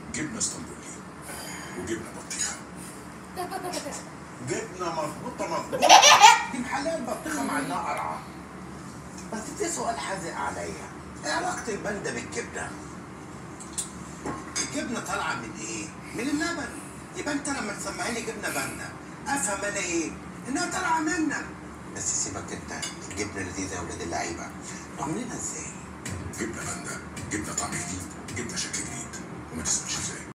جبنه اسطنبولي وجبنه بطيخه. جبنه مظبوطه دي محلات بطيخه مع انها قرعه. بس في سؤال حازق عليا، ايه علاقه الباندا بالجبنه؟ الجبنه طالعه من ايه؟ من اللبن. يبقى انت لما تسمعي لي جبنه باندا افهم انا ايه؟ انها طالعه منك. بس سيبك انت، الجبنه لذيذه يا ولاد اللعيبه. عاملينها ازاي؟ جبنه باندا، جبنه طعم جديد، جبنه شكل جديد، وما تسالش ازاي.